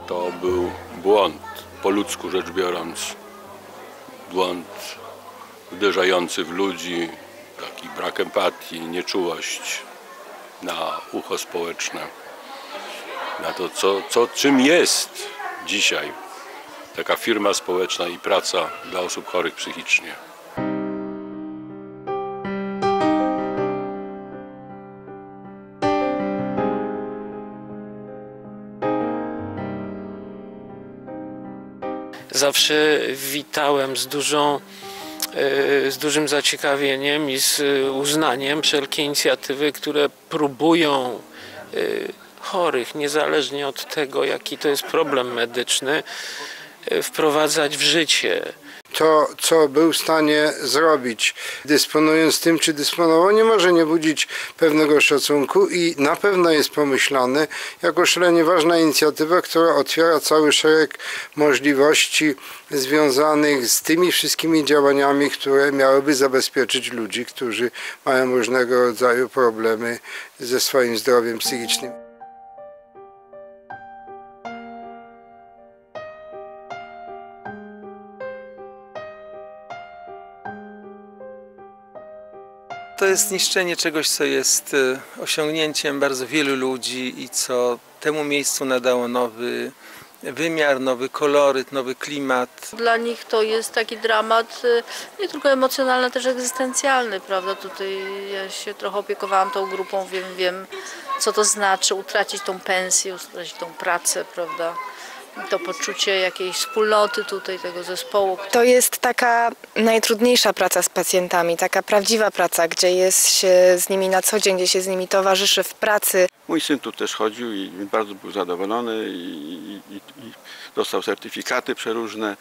to był błąd, po ludzku rzecz biorąc. Błąd uderzający w ludzi, taki brak empatii, nieczułość na ucho społeczne, na to, czym jest dzisiaj taka firma społeczna i praca dla osób chorych psychicznie. Zawsze witałem z dużym zaciekawieniem i z uznaniem wszelkie inicjatywy, które próbują chorych, niezależnie od tego, jaki to jest problem medyczny, wprowadzać w życie. To, co był w stanie zrobić, dysponując tym, czy dysponował, nie może nie budzić pewnego szacunku i na pewno jest pomyślane jako szalenie ważna inicjatywa, która otwiera cały szereg możliwości związanych z tymi wszystkimi działaniami, które miałyby zabezpieczyć ludzi, którzy mają różnego rodzaju problemy ze swoim zdrowiem psychicznym. To jest niszczenie czegoś, co jest osiągnięciem bardzo wielu ludzi i co temu miejscu nadało nowy wymiar, nowy koloryt, nowy klimat. Dla nich to jest taki dramat nie tylko emocjonalny, też egzystencjalny, prawda? Tutaj ja się trochę opiekowałam tą grupą, wiem co to znaczy utracić tą pensję, utracić tą pracę, prawda? To poczucie jakiejś wspólnoty tutaj, tego zespołu. To jest taka najtrudniejsza praca z pacjentami, taka prawdziwa praca, gdzie jest się z nimi na co dzień, gdzie się z nimi towarzyszy w pracy. Mój syn tu też chodził i bardzo był zadowolony i dostał certyfikaty przeróżne.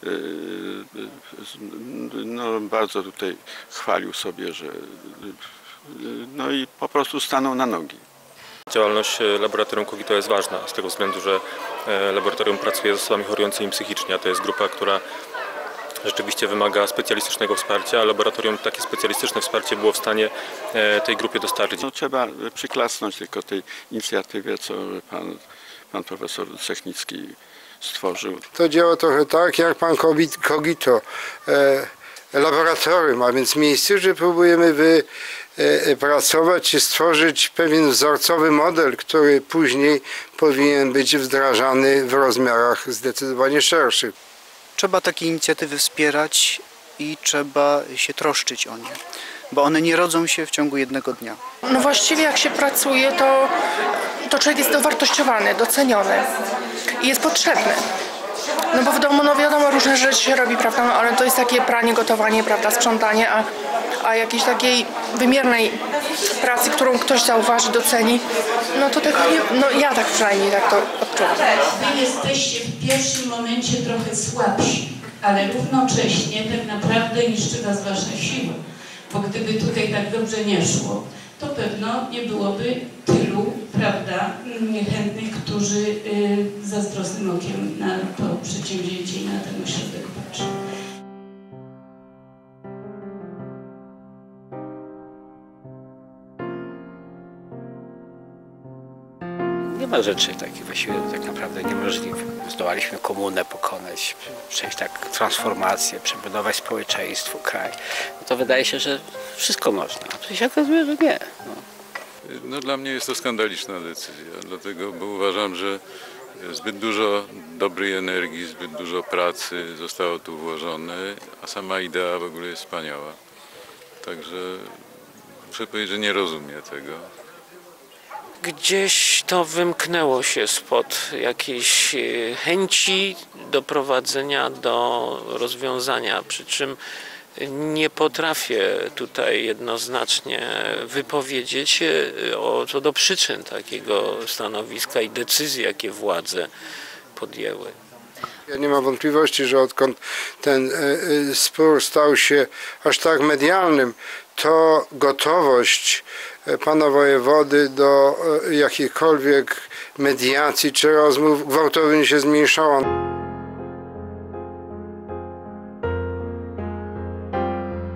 No, bardzo tutaj chwalił sobie, że no i po prostu stanął na nogi. Działalność laboratorium Kogito jest ważna z tego względu, że laboratorium pracuje z osobami chorującymi psychicznie, a to jest grupa, która rzeczywiście wymaga specjalistycznego wsparcia, a laboratorium takie specjalistyczne wsparcie było w stanie tej grupie dostarczyć. No, trzeba przyklasnąć tylko tej inicjatywie, co pan profesor Cechnicki stworzył. To działa trochę tak, jak pan Kogito, laboratorium, a więc miejsce, gdzie próbujemy pracować czy stworzyć pewien wzorcowy model, który później powinien być wdrażany w rozmiarach zdecydowanie szerszych. Trzeba takie inicjatywy wspierać i trzeba się troszczyć o nie, bo one nie rodzą się w ciągu jednego dnia. No właściwie jak się pracuje, to człowiek jest dowartościowany, doceniony i jest potrzebny. No bo w domu, no wiadomo, różne rzeczy się robi, prawda, no, ale to jest takie pranie, gotowanie, prawda, sprzątanie, a jakiejś takiej wymiernej pracy, którą ktoś zauważy, doceni, no to tego nie, no ja tak przynajmniej tak to odczuwam. Wy jesteście w pierwszym momencie trochę słabsi, ale równocześnie tak naprawdę niszczy was wasza siła, bo gdyby tutaj tak dobrze nie szło, to pewno nie byłoby tylu, prawda, chętnych, którzy zazdrosnym okiem na to przedsięwzięcie i na ten ośrodek patrzą. Nie ma rzeczy takich właściwie tak naprawdę niemożliwych. Zdołaliśmy komunę pokonać, przejść tak transformację, przebudować społeczeństwo, kraj. No to wydaje się, że wszystko można, a tu się okazuje, że nie. No, dla mnie jest to skandaliczna decyzja, dlatego, bo uważam, że zbyt dużo dobrej energii, zbyt dużo pracy zostało tu włożone, a sama idea w ogóle jest wspaniała. Także muszę powiedzieć, że nie rozumiem tego. Gdzieś to wymknęło się spod jakiejś chęci doprowadzenia do rozwiązania, przy czym nie potrafię tutaj jednoznacznie wypowiedzieć się co do przyczyn takiego stanowiska i decyzji, jakie władze podjęły. Ja nie mam wątpliwości, że odkąd ten spór stał się aż tak medialnym, to gotowość pana wojewody do jakichkolwiek mediacji czy rozmów gwałtownie się zmniejszała.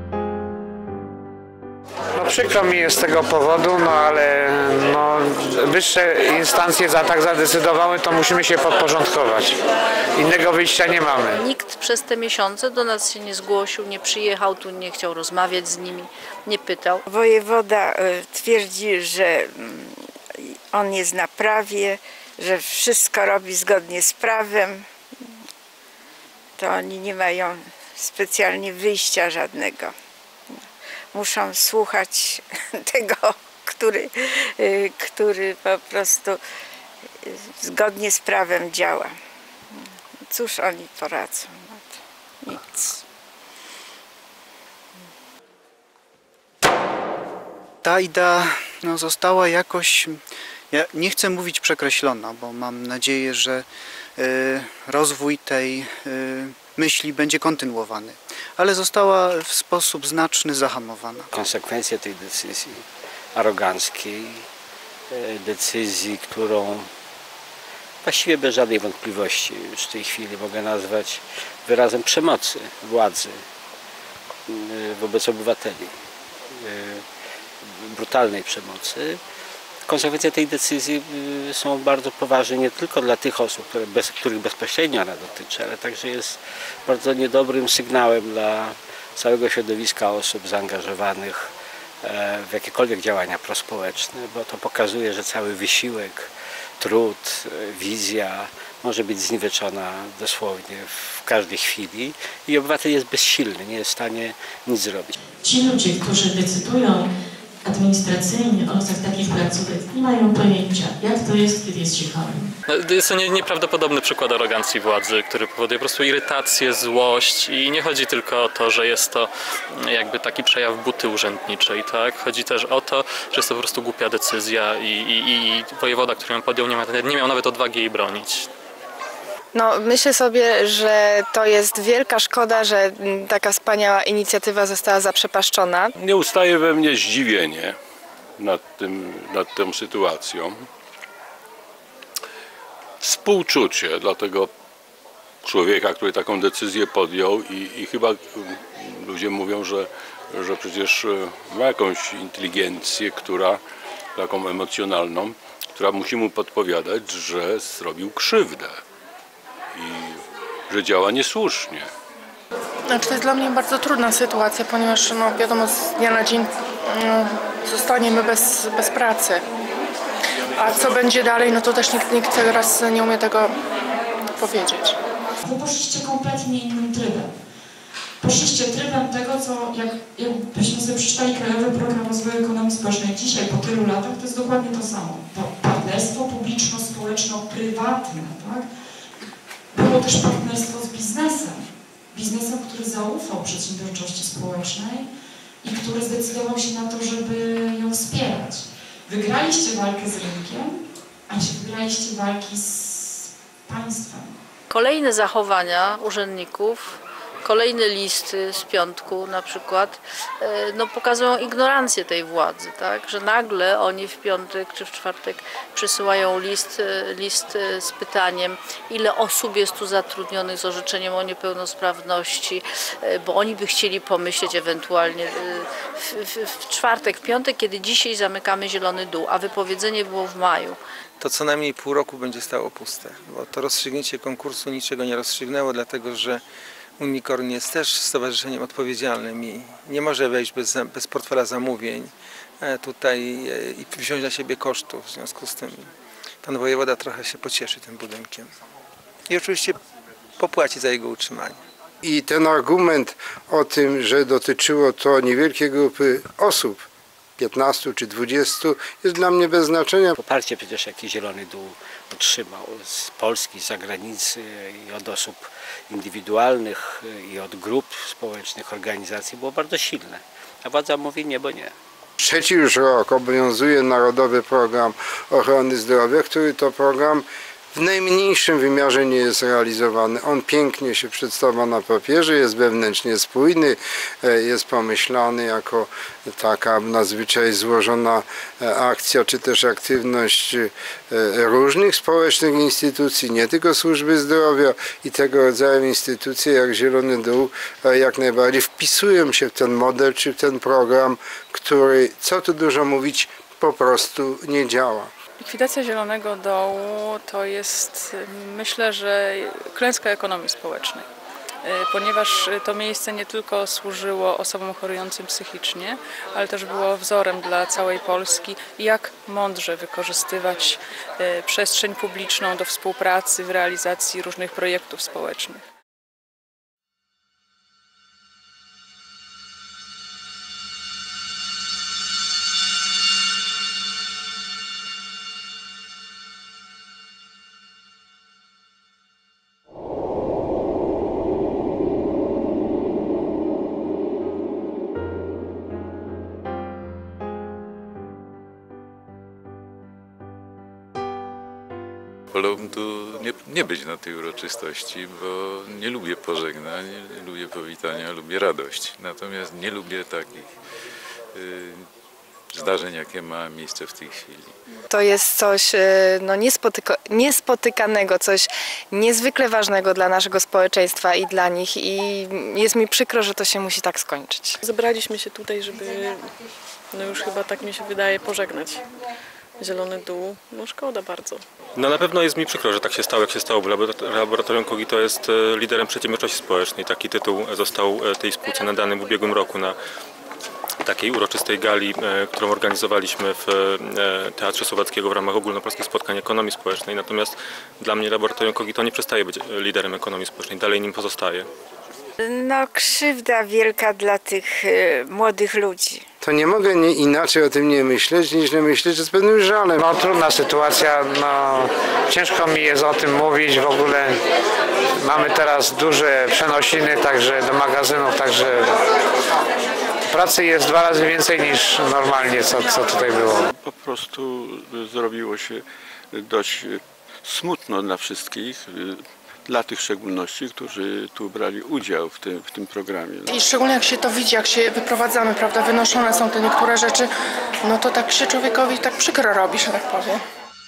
No przykro mi jest z tego powodu, no ale no, wyższe instancje tak zadecydowały, to musimy się podporządkować. Innego wyjścia nie mamy. Nikt przez te miesiące do nas się nie zgłosił, nie przyjechał tu, nie chciał rozmawiać z nimi, nie pytał. Wojewoda twierdzi, że on jest na prawie, że wszystko robi zgodnie z prawem. To oni nie mają specjalnie wyjścia żadnego. Muszą słuchać tego, który po prostu zgodnie z prawem działa. Cóż oni poradzą? Nic. Ta idea została jakoś, ja nie chcę mówić przekreślona, bo mam nadzieję, że rozwój tej myśli będzie kontynuowany, ale została w sposób znaczny zahamowana. Konsekwencje tej decyzji aroganckiej, decyzji, którą właściwie bez żadnej wątpliwości już w tej chwili mogę nazwać wyrazem przemocy władzy wobec obywateli, brutalnej przemocy. Konsekwencje tej decyzji są bardzo poważne nie tylko dla tych osób, których bezpośrednio ona dotyczy, ale także jest bardzo niedobrym sygnałem dla całego środowiska osób zaangażowanych w jakiekolwiek działania prospołeczne, bo to pokazuje, że cały wysiłek, trud, wizja może być zniweczona dosłownie w każdej chwili i obywatel jest bezsilny, nie jest w stanie nic zrobić. Ci ludzie, którzy decydują administracyjnie o losach takich placówek, nie mają pojęcia, jak to jest, kiedy jest się chorym. Jest to nieprawdopodobny przykład arogancji władzy, który powoduje po prostu irytację, złość i nie chodzi tylko o to, że jest to jakby taki przejaw buty urzędniczej, tak? Chodzi też o to, że jest to po prostu głupia decyzja i wojewoda, który ją podjął, nie miał nawet odwagi jej bronić. No, myślę sobie, że to jest wielka szkoda, że taka wspaniała inicjatywa została zaprzepaszczona. Nie ustaje we mnie zdziwienie nad tą sytuacją. Współczucie dla tego człowieka, który taką decyzję podjął i chyba ludzie mówią, że przecież ma jakąś inteligencję, taką emocjonalną, która musi mu podpowiadać, że zrobił krzywdę i że działa niesłusznie. Znaczy, to jest dla mnie bardzo trudna sytuacja, ponieważ wiadomo, z dnia na dzień zostaniemy bez pracy. A co będzie dalej, no to też nikt teraz nie umie tego powiedzieć. Wy poszliście kompletnie innym trybem. Poszliście trybem tego, co jakbyśmy sobie przeczytali Krajowy Program Rozwoju Ekonomii Społecznej dzisiaj, po tylu latach, to jest dokładnie to samo. Partnerstwo publiczno-społeczno-prywatne, tak? Było też partnerstwo z biznesem, który zaufał przedsiębiorczości społecznej i który zdecydował się na to, żeby ją wspierać. Wygraliście walkę z rynkiem, a nie wygraliście walki z państwem. Kolejne zachowania urzędników, kolejne listy z piątku na przykład, pokazują ignorancję tej władzy, tak? Że nagle oni w piątek czy w czwartek przysyłają list z pytaniem, ile osób jest tu zatrudnionych z orzeczeniem o niepełnosprawności, bo oni by chcieli pomyśleć ewentualnie w czwartek, piątek, kiedy dzisiaj zamykamy Zielony Dół, a wypowiedzenie było w maju. To co najmniej pół roku będzie stało puste, bo to rozstrzygnięcie konkursu niczego nie rozstrzygnęło, dlatego że Unicorn jest też stowarzyszeniem odpowiedzialnym i nie może wejść bez portfela zamówień tutaj i wziąć na siebie kosztów. W związku z tym pan wojewoda trochę się pocieszy tym budynkiem i oczywiście popłaci za jego utrzymanie. I ten argument o tym, że dotyczyło to niewielkiej grupy osób, 15 czy 20, jest dla mnie bez znaczenia. Poparcie przecież jakie Zielony Dół otrzymał z Polski, z zagranicy i od osób indywidualnych i od grup społecznych, organizacji było bardzo silne. A władza mówi nie, bo nie. Trzeci już rok obowiązuje Narodowy Program Ochrony Zdrowia, który to program w najmniejszym wymiarze nie jest realizowany. On pięknie się przedstawia na papierze, jest wewnętrznie spójny, jest pomyślany jako taka nadzwyczaj złożona akcja, czy też aktywność różnych społecznych instytucji, nie tylko służby zdrowia i tego rodzaju instytucje jak Zielony Dół jak najbardziej wpisują się w ten model, czy w ten program, który, co tu dużo mówić, po prostu nie działa. Likwidacja Zielonego Dołu to jest, myślę, że klęska ekonomii społecznej, ponieważ to miejsce nie tylko służyło osobom chorującym psychicznie, ale też było wzorem dla całej Polski, jak mądrze wykorzystywać przestrzeń publiczną do współpracy w realizacji różnych projektów społecznych. Wolałbym tu nie być na tej uroczystości, bo nie lubię pożegnań, nie lubię powitania, lubię radość. Natomiast nie lubię takich zdarzeń, jakie ma miejsce w tej chwili. To jest coś no, niespotykanego, coś niezwykle ważnego dla naszego społeczeństwa i dla nich i jest mi przykro, że to się musi tak skończyć. Zebraliśmy się tutaj, żeby, no już chyba tak mi się wydaje, pożegnać Zielony Dół. No szkoda bardzo. No na pewno jest mi przykro, że tak się stało, jak się stało, bo Laboratorium Kogito jest liderem przedsiębiorczości społecznej. Taki tytuł został tej spółce nadany w ubiegłym roku na takiej uroczystej gali, którą organizowaliśmy w Teatrze Słowackiego w ramach ogólnopolskich spotkań ekonomii społecznej. Natomiast dla mnie Laboratorium Kogito nie przestaje być liderem ekonomii społecznej, dalej nim pozostaje. No krzywda wielka dla tych młodych ludzi. To nie mogę inaczej o tym nie myśleć, niż nie myśleć z pewnym żalem. No trudna sytuacja, no ciężko mi jest o tym mówić, w ogóle mamy teraz duże przenosiny także do magazynów, także pracy jest 2 razy więcej niż normalnie, co tutaj było. Po prostu zrobiło się dość smutno dla wszystkich, dla tych w szczególności, którzy tu brali udział w tym programie. I szczególnie jak się to widzi, jak się wyprowadzamy, prawda, wynoszone są te niektóre rzeczy, no to tak się człowiekowi tak przykro robi, że tak powiem.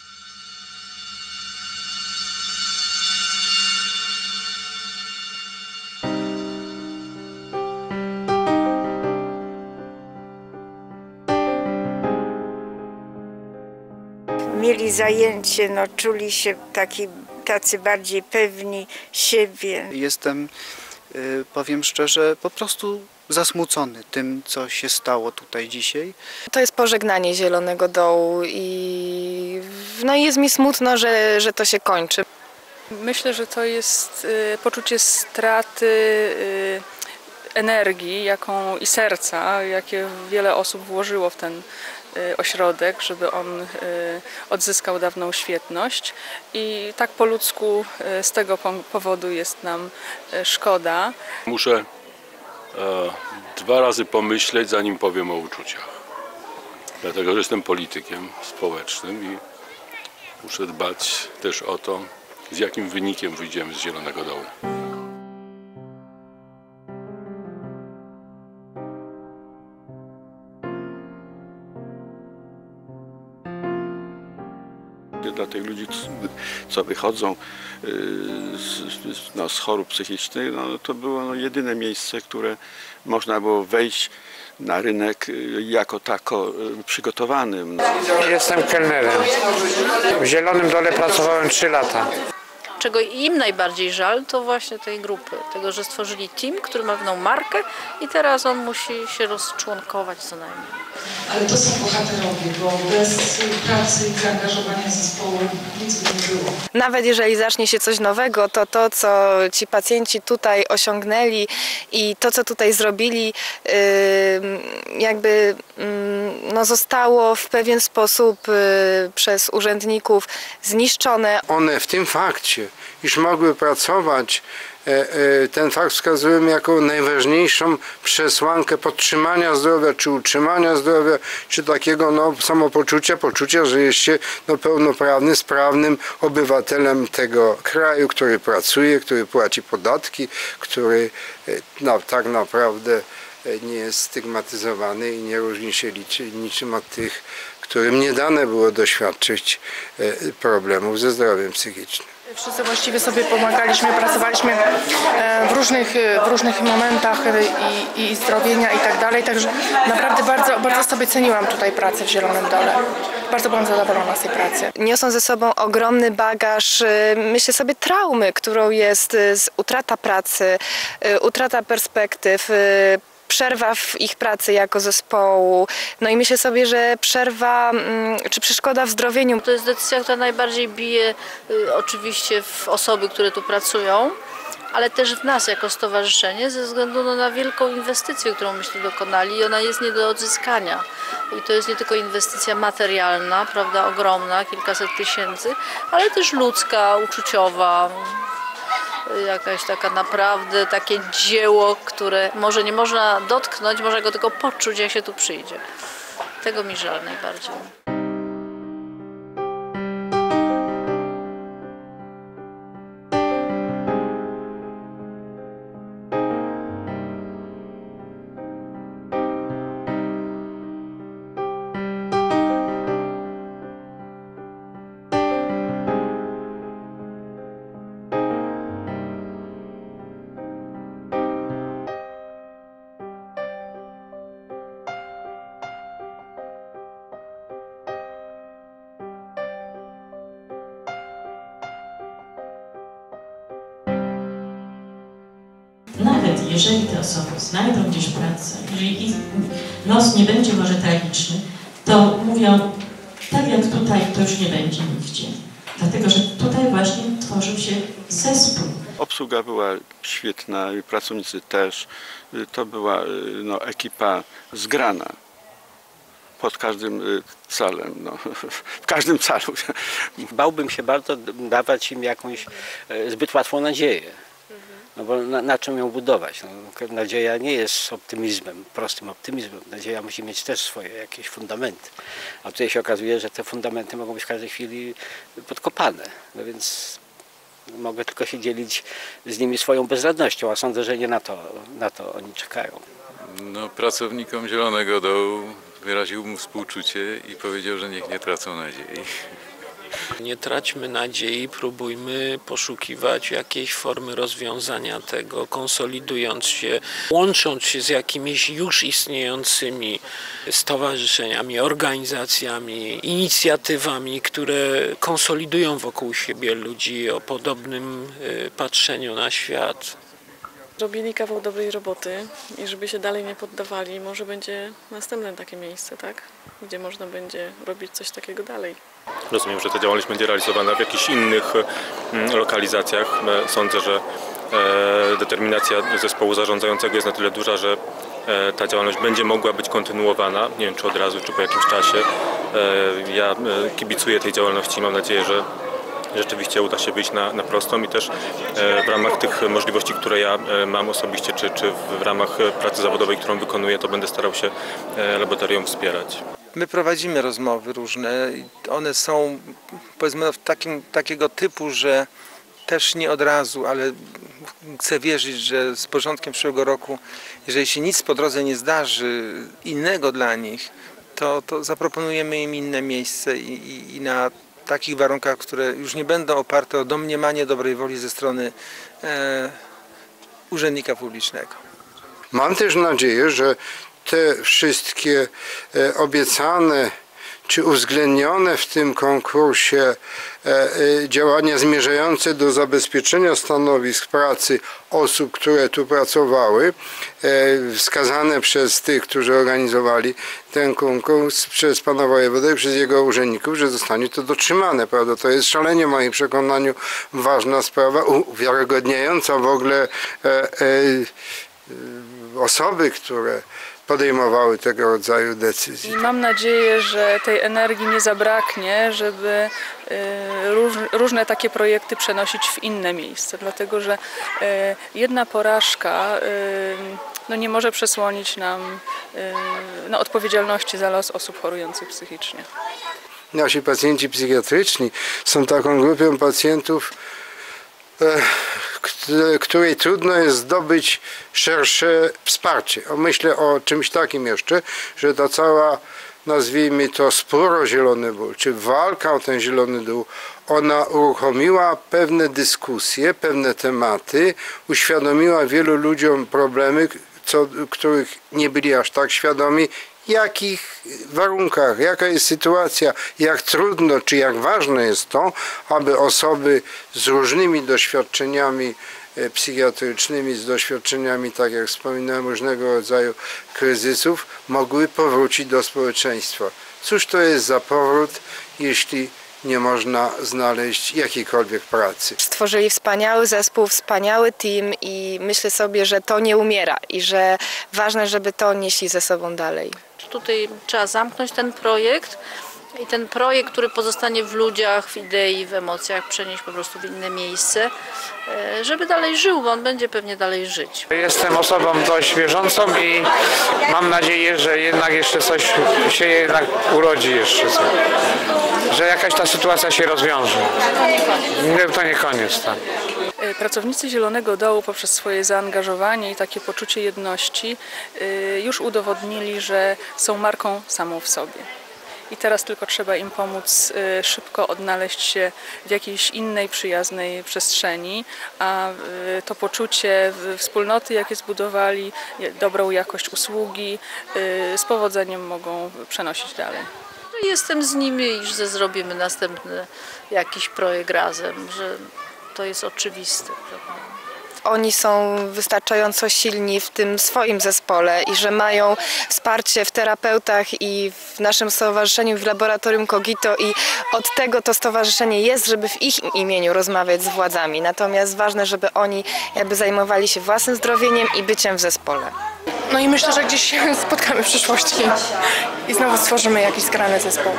Mieli zajęcie, no czuli się tacy bardziej pewni siebie. Jestem, powiem szczerze, po prostu zasmucony tym, co się stało tutaj dzisiaj. To jest pożegnanie Zielonego Dołu i no jest mi smutno, że to się kończy. Myślę, że to jest poczucie straty energii i serca, jakie wiele osób włożyło w ten ośrodek, żeby on odzyskał dawną świetność i tak po ludzku z tego powodu jest nam szkoda. Muszę 2 razy pomyśleć, zanim powiem o uczuciach. Dlatego, że jestem politykiem społecznym i muszę dbać też o to, z jakim wynikiem wyjdziemy z Zielonego Dołu. Dla tych ludzi, co wychodzą z chorób psychicznych, no, to było jedyne miejsce, które można było wejść na rynek jako tako przygotowanym. Jestem kelnerem. W Zielonym Dole pracowałem 3 lata. Czego im najbardziej żal, to właśnie tej grupy. Tego, że stworzyli team, który ma pewną markę i teraz on musi się rozczłonkować co najmniej. Ale to są bohaterowie, bo bez pracy i zaangażowania zespołu nic by nie było. Nawet jeżeli zacznie się coś nowego, to to, co ci pacjenci tutaj osiągnęli i to, co tutaj zrobili, jakby no, zostało w pewien sposób przez urzędników zniszczone. One w tym fakcie, iż mogły pracować, ten fakt wskazujemy jako najważniejszą przesłankę podtrzymania zdrowia, czy utrzymania zdrowia, czy takiego poczucia, że jest się pełnoprawnym, sprawnym obywatelem tego kraju, który pracuje, który płaci podatki, który tak naprawdę nie jest stygmatyzowany i nie różni się niczym od tych, którym nie dane było doświadczyć problemów ze zdrowiem psychicznym. Wszyscy właściwie sobie pomagaliśmy, pracowaliśmy w różnych momentach i zdrowienia i tak dalej, także naprawdę bardzo sobie ceniłam tutaj pracę w Zielonym Dole. Bardzo byłam zadowolona z tej pracy. Niosą ze sobą ogromny bagaż, myślę sobie, traumy, którą jest utrata pracy, utrata perspektyw, przerwa w ich pracy jako zespołu. No i myślę sobie, że przerwa czy przeszkoda w zdrowieniu. To jest decyzja, która najbardziej bije oczywiście w osoby, które tu pracują, ale też w nas jako stowarzyszenie ze względu na wielką inwestycję, którą myśmy dokonali i ona jest nie do odzyskania. I to jest nie tylko inwestycja materialna, prawda, ogromna, kilkaset tysięcy, ale też ludzka, uczuciowa. Jakaś taka naprawdę takie dzieło, które może nie można dotknąć, można go tylko poczuć, jak się tu przyjdzie. Tego mi żal najbardziej. Nawet jeżeli te osoby znajdą gdzieś pracę, jeżeli ich los nie będzie może tragiczny, to mówią, tak jak tutaj, to już nie będzie nigdzie. Dlatego, że tutaj właśnie tworzył się zespół. Obsługa była świetna, pracownicy też. To była ekipa zgrana. Pod każdym calem, w każdym calu. Bałbym się bardzo dawać im jakąś zbyt łatwą nadzieję. No bo na czym ją budować? Nadzieja nie jest optymizmem, prostym optymizmem. Nadzieja musi mieć też swoje jakieś fundamenty. A tutaj się okazuje, że te fundamenty mogą być w każdej chwili podkopane. No więc mogę tylko się dzielić z nimi swoją bezradnością, a sądzę, że nie na to oni czekają. No, pracownikom Zielonego Dołu wyraziłbym współczucie i powiedział, że niech nie tracą nadziei. Nie traćmy nadziei, próbujmy poszukiwać jakiejś formy rozwiązania tego, konsolidując się, łącząc się z jakimiś już istniejącymi stowarzyszeniami, organizacjami, inicjatywami, które konsolidują wokół siebie ludzi o podobnym patrzeniu na świat. Robili kawał dobrej roboty i żeby się dalej nie poddawali, może będzie następne takie miejsce, tak? Gdzie można będzie robić coś takiego dalej. Rozumiem, że ta działalność będzie realizowana w jakichś innych lokalizacjach. Sądzę, że determinacja zespołu zarządzającego jest na tyle duża, że ta działalność będzie mogła być kontynuowana. Nie wiem, czy od razu, czy po jakimś czasie. Ja kibicuję tej działalności i mam nadzieję, że rzeczywiście uda się wyjść na prostą i też w ramach tych możliwości, które ja mam osobiście, czy w ramach pracy zawodowej, którą wykonuję, to będę starał się laboratorium wspierać. My prowadzimy rozmowy różne. One są, powiedzmy, takiego typu, że też nie od razu, ale chcę wierzyć, że z początkiem przyszłego roku, jeżeli się nic po drodze nie zdarzy innego dla nich, to zaproponujemy im inne miejsce i na takich warunkach, które już nie będą oparte o domniemanie dobrej woli ze strony urzędnika publicznego. Mam też nadzieję, że te wszystkie obiecane czy uwzględnione w tym konkursie działania zmierzające do zabezpieczenia stanowisk pracy osób, które tu pracowały, wskazane przez tych, którzy organizowali ten konkurs, przez pana wojewodę i przez jego urzędników, że zostanie to dotrzymane, prawda? To jest szalenie w moim przekonaniu ważna sprawa, uwiarygodniająca w ogóle osoby, które podejmowały tego rodzaju decyzje. I mam nadzieję, że tej energii nie zabraknie, żeby różne takie projekty przenosić w inne miejsca, dlatego że jedna porażka nie może przesłonić nam odpowiedzialności za los osób chorujących psychicznie. Nasi pacjenci psychiatryczni są taką grupą pacjentów, której trudno jest zdobyć szersze wsparcie. Myślę o czymś takim jeszcze, że ta cała nazwijmy to spór o Zielony Dół, czy walka o ten Zielony Dół, ona uruchomiła pewne dyskusje, pewne tematy, uświadomiła wielu ludziom problemy, których nie byli aż tak świadomi, w jakich warunkach, jaka jest sytuacja, jak trudno czy jak ważne jest to, aby osoby z różnymi doświadczeniami psychiatrycznymi, z doświadczeniami, tak jak wspominałem, różnego rodzaju kryzysów, mogły powrócić do społeczeństwa. Cóż to jest za powrót, jeśli nie można znaleźć jakiejkolwiek pracy. Stworzyli wspaniały zespół, wspaniały team i myślę sobie, że to nie umiera i że ważne, żeby to nieśli ze sobą dalej. Tutaj trzeba zamknąć ten projekt i ten projekt, który pozostanie w ludziach, w idei, w emocjach, przenieść po prostu w inne miejsce, żeby dalej żył, bo on będzie pewnie dalej żyć. Jestem osobą dość wierzącą i mam nadzieję, że jednak jeszcze coś się jednak urodzi jeszcze, że jakaś ta sytuacja się rozwiąże. To nie koniec, tak. Pracownicy Zielonego Dołu poprzez swoje zaangażowanie i takie poczucie jedności już udowodnili, że są marką samą w sobie. I teraz tylko trzeba im pomóc szybko odnaleźć się w jakiejś innej, przyjaznej przestrzeni, a to poczucie wspólnoty, jakie zbudowali, dobrą jakość usługi, z powodzeniem mogą przenosić dalej. Jestem z nimi i że zrobimy następny jakiś projekt razem, że to jest oczywiste. Oni są wystarczająco silni w tym swoim zespole i że mają wsparcie w terapeutach i w naszym stowarzyszeniu, w laboratorium Cogito i od tego to stowarzyszenie jest, żeby w ich imieniu rozmawiać z władzami. Natomiast ważne, żeby oni jakby zajmowali się własnym zdrowieniem i byciem w zespole. No i myślę, że gdzieś się spotkamy w przyszłości i znowu stworzymy jakiś skrajny zespół.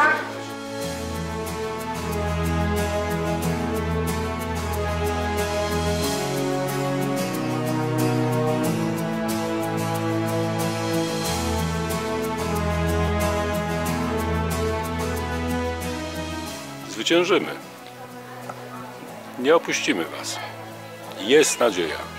Zwyciężymy. Nie opuścimy was. Jest nadzieja.